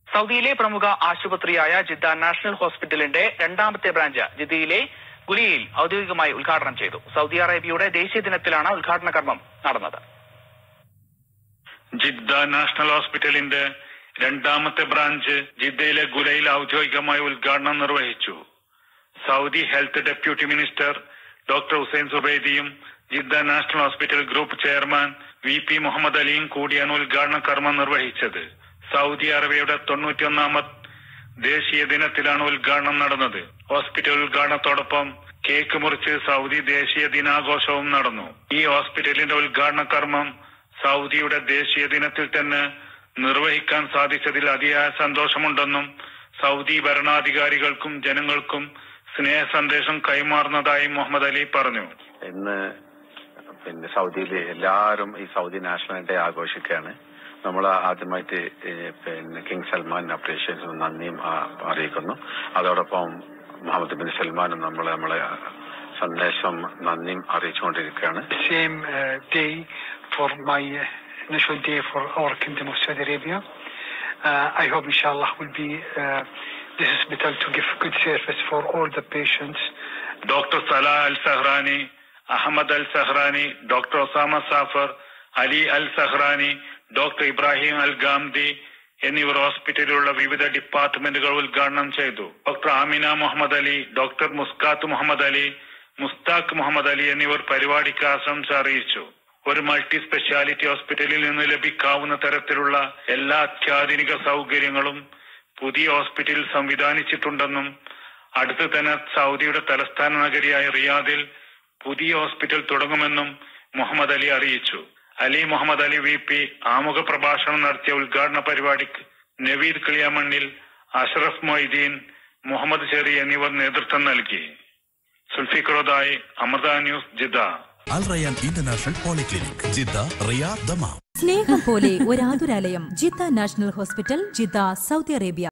സൗദിയിലെ പ്രമുഖ ആശുപത്രിയായ Jeddah national ഹോസ്പിറ്റലിന്റെ രണ്ടാമത്തെ ബ്രാഞ്ച് ജിദ്ദയിലെ ഗുലിയയിൽ ഔദ്യോഗികമായി ഉദ്ഘാടനം ചെയ്തു. സൗദി അറേബ്യയുടെ ദേശീയ ദിനത്തിലാണ് ഉദ്ഘാടന കർമ്മം നടന്നത്. ജിദ്ദ നാഷണൽ ഹോസ്പിറ്റലിന്റെ രണ്ടാമത്തെ ബ്രാഞ്ച് ജിദ്ദയിലെ ഗുലയിൽ ഔദ്യോഗികമായി ഉദ്ഘാടനം നിർവഹിച്ചു. Saudi health deputy minister doctor Hussain സുബൈദിയും Jeddah national hospital group chairman VP Muhammad അലിയും കൂടിയാണ് ഉദ്ഘാടന കർമ്മം നിർവഹിച്ചത്. സൗദി അറേബ്യയുടെ 91ാമത് ദേശീയ ദിനത്തിലാണ് ഉദ്ഘാടനം നടന്നത്. ഹോസ്പിറ്റൽ ഉദ്ഘാടനത്തോടൊപ്പം കേക്ക് മുറിച്ച് സൗദി ദേശീയ ദിനാഘോഷവും നടന്നു. ഈ ഹോസ്പിറ്റലിന്റെ ഉദ്ഘാടന കർമ്മം സൗദിയുടെ ദേശീയ ദിനത്തിൽ തന്നെ നിർവഹിക്കാൻ സാധിച്ചതിൽ അതിയായ സന്തോഷമുണ്ടെന്നും സൗദി ഭരണാധികാരികൾക്കും ജനങ്ങൾക്കും സ്നേഹ സന്ദേശം കൈമാറുന്നതായി മുഹമ്മദ് അലി പറഞ്ഞു. ഇന്ന് സൗദിയിൽ എല്ലാവരും ഈ സൗദി നാഷണൽ ഡേ ആഘോഷിക്കുകയാണ്. നമ്മൾ ആദ്യമായിട്ട് കിങ് സൽമാൻ അപ്രീഷിയേഷനും നന്ദിയും അറിയിക്കുന്നു. അതോടൊപ്പം മുഹമ്മദ് ബിൻ സൽമാനും നമ്മളെ സന്ദേശം നന്ദിയും അറിയിച്ചുകൊണ്ടിരിക്കുകയാണ്. Same day for my national day for our Kingdom of Saudi Arabia. I hope inshallah will be this hospital to give good service for all the patients. Dr. Salah Al-Sahrani, Ahmad Al-Sahrani, Dr. Osama Safar, Ali Al-Sahrani, doctor Ibrahim Al Ghamdi എന്നിവർ ഹോസ്പിറ്റലിലുള്ള വിവിധ ഡിപ്പാർട്ട്മെന്റുകൾ ഉദ്ഘാടനം ചെയ്തു. Doctor Amina Muhammad Ali, doctor Muskath Muhammad Ali, Mushtaq Muhammad Ali എന്നിവർ പരിപാടിക്ക് ആശംസ അറിയിച്ചു. ഒരു മൾട്ടി സ്പെഷ്യാലിറ്റി ഹോസ്പിറ്റലിൽ നിന്ന് ലഭിക്കാവുന്ന തരത്തിലുള്ള എല്ലാ അത്യാധുനിക സൗകര്യങ്ങളും പുതിയ ഹോസ്പിറ്റലിൽ സംവിധാനിച്ചിട്ടുണ്ടെന്നും അടുത്ത് തന്നെ സൗദിയുടെ തലസ്ഥാന നഗരിയായ റിയാദിൽ പുതിയ ഹോസ്പിറ്റൽ തുടങ്ങുമെന്നും മുഹമ്മദ് അലി അറിയിച്ചു. അലി മുഹമ്മദ് അലി VP ആമുഖ പ്രഭാഷണം നടത്തിയ ഉദ്ഘാടന പരിപാടിക്ക് നവീദ് കിളിയാമണ്ണിൽ, അഷ്റഫ് മൊയ്തീൻ, മുഹമ്മദ് ഷെറി എന്നിവർ നേതൃത്വം നൽകി. സുൽഫിഖറുദായി, Amrita news, Jeddah. Al Rayan international polyclinic, Jeddah, Riyadh, Dammam. സ്നേഹം പോലെ ഒരു ആതുരാലയം. Jeddah national hospital, Jeddah, Saudi Arabia.